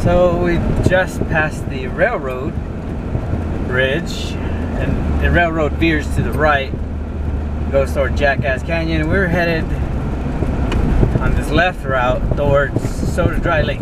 So we just passed the railroad bridge, and the railroad veers to the right, goes toward Jackass Canyon, and we're headed on this left route towards Soda Dry Lake.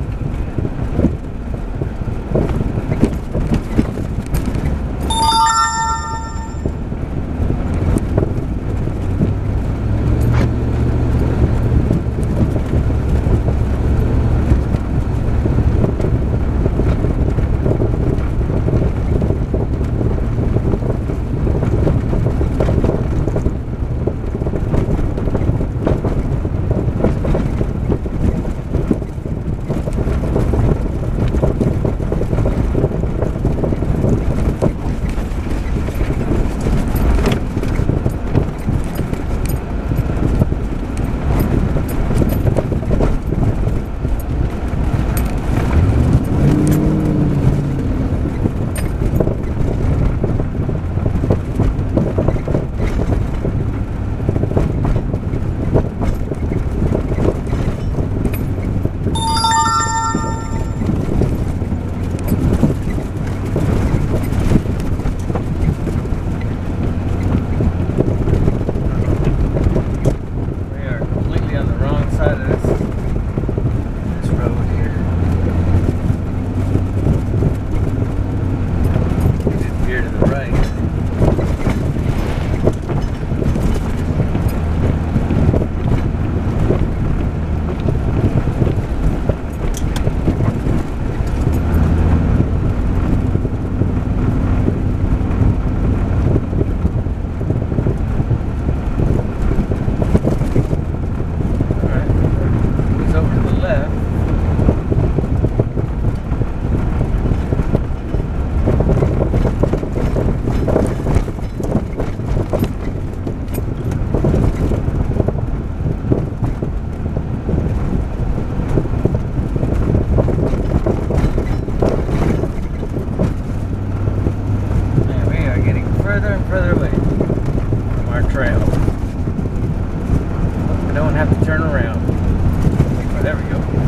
Turn around. Oh, there we go.